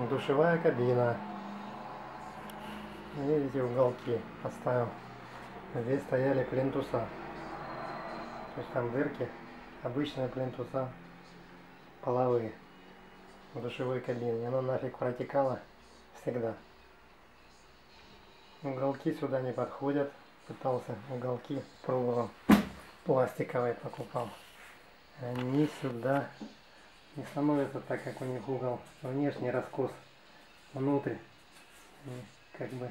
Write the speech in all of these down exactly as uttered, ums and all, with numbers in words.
Душевая кабина. Видите, уголки поставил. Здесь стояли плинтуса. То есть там дырки. Обычные плинтуса половые. В душевой кабине. Оно нафиг протекало всегда. Уголки сюда не подходят. Пытался уголки, пробовал. Пластиковые покупал. Они сюда не становятся так, как у них угол. Внешний раскос внутрь. И как бы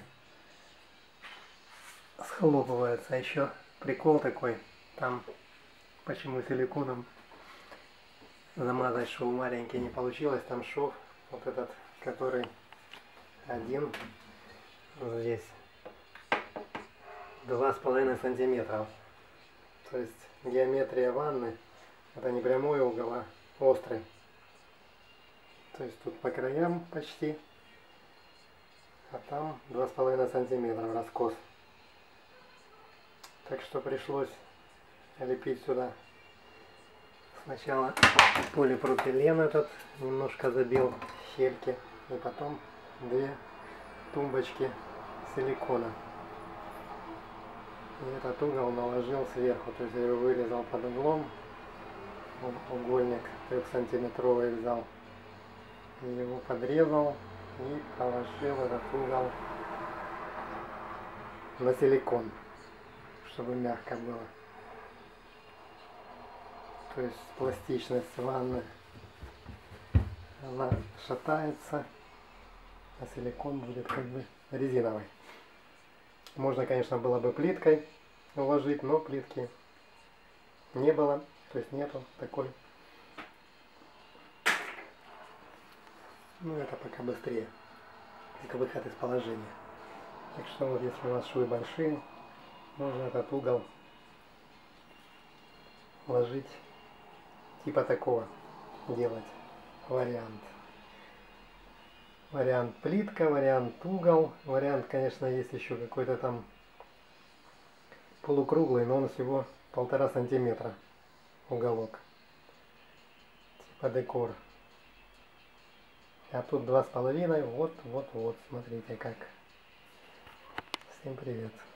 схлопывается. А еще прикол такой. Там почему силиконом замазать шов маленький не получилось. Там шов вот этот, который один здесь два с половиной сантиметра. То есть геометрия ванны это не прямой угол, а острый. То есть тут по краям почти, а там два с половиной сантиметра раскос. Так что пришлось лепить сюда. Сначала полипропилен этот немножко забил щельки, и потом две тумбочки силикона. И этот угол наложил сверху, то есть я его вырезал под углом, угольник трехсантиметровый взял, и его подрезал и положил этот угол на силикон, чтобы мягко было. То есть пластичность ванны, она шатается, а силикон будет как бы резиновый. Можно, конечно, было бы плиткой уложить, но плитки не было, то есть нету такой. Ну, это пока быстрее, это выход из положения. Так что вот если у вас швы большие, можно этот угол ложить типа такого, делать вариант. Вариант плитка, вариант угол. Вариант, конечно, есть еще какой-то там полукруглый, но он всего полтора сантиметра уголок. Типа декор. А тут два с половиной. Вот, вот, вот. Смотрите как. Всем привет.